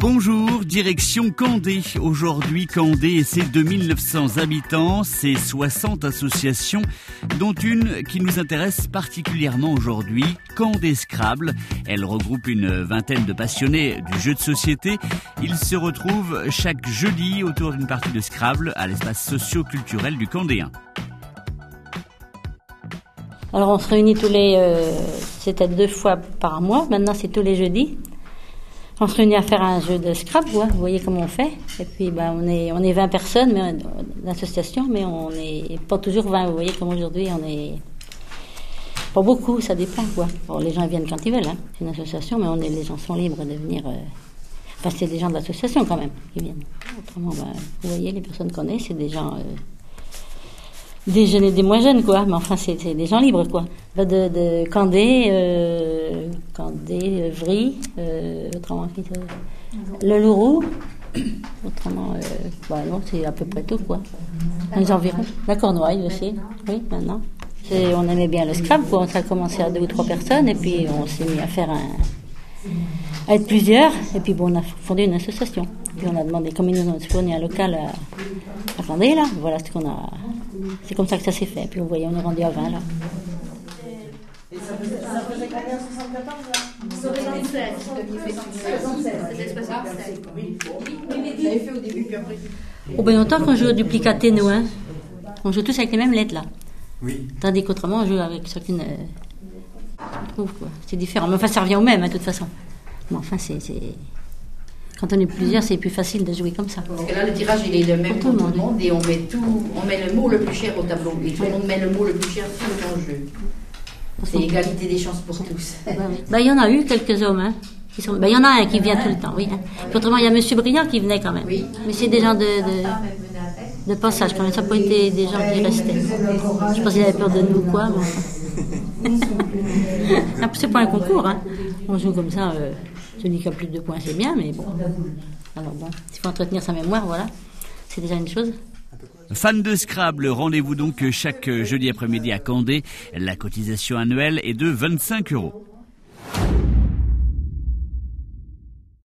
Bonjour, direction Candé. Aujourd'hui, Candé et ses 2900 habitants, ses 60 associations, dont une qui nous intéresse particulièrement aujourd'hui, Candé Scrabble. Elle regroupe une vingtaine de passionnés du jeu de société. Ils se retrouvent chaque jeudi autour d'une partie de Scrabble à l'espace socio-culturel du Candéen. Alors on se réunit c'était 2 fois par mois, maintenant c'est tous les jeudis. On se réunit à faire un jeu de Scrabble, vous voyez comment on fait. Et puis on est 20 personnes d'association, mais on n'est pas toujours 20, vous voyez comme aujourd'hui on est pas beaucoup, ça dépend quoi. Bon, les gens viennent quand ils veulent, hein. C'est une association, mais les gens sont libres de venir. Enfin c'est des gens de l'association quand même qui viennent. Autrement, vous voyez, les personnes qu'on est, c'est des gens... des jeunes et des moins jeunes, quoi. Mais enfin, c'est des gens libres, quoi. De Candé, Vry, autrement, le Lourou, autrement, non, c'est à peu près tout, quoi. Les environs. La Cornouaille aussi, oui, maintenant. On aimait bien le Scrabble, quoi. Ça a commencé à 2 ou 3 personnes, et puis on s'est mis à faire à être plusieurs, et puis on a fondé une association. Puis on a demandé, comme ils nous ont fourni un local à Candé, là, voilà ce qu'on a... C'est comme ça que ça s'est fait. Puis vous voyez, on est rendu à 20 là. Et ça faisait combien, 74 là 76. Oui. Vous l'avez fait au début, puis après. Oh ben longtemps qu'on joue au duplicaté, nous, hein. On joue tous avec les mêmes lettres là. Oui. Tandis qu'autrement, on joue avec chacune. Je trouve quoi. C'est différent. Mais enfin, ça revient au même, hein, de toute façon. Mais enfin, c'est... Quand on est plusieurs, c'est plus facile de jouer comme ça. Parce que là, le tirage, il est le même pour tout le monde et on met le mot le plus cher au tableau. Et tout le monde met le mot le plus cher tout le temps au jeu. C'est égalité des chances pour tous. Il y en a eu quelques hommes. Hein. Il y en a un qui vient tout le temps, oui. Hein. Puis autrement, il y a M. Briand qui venait quand même. Oui. Mais c'est des gens de passage quand même. Ça n'a pas été des gens qui restaient. Je pense qu'il avait peur de nous, quoi. C'est pas un concours. Hein. On joue comme ça. Celui qui a plus de points, c'est bien, mais bon. Alors bon, s'il faut entretenir sa mémoire, voilà. C'est déjà une chose. Fans de Scrabble, rendez-vous donc chaque jeudi après-midi à Candé. La cotisation annuelle est de 25 €.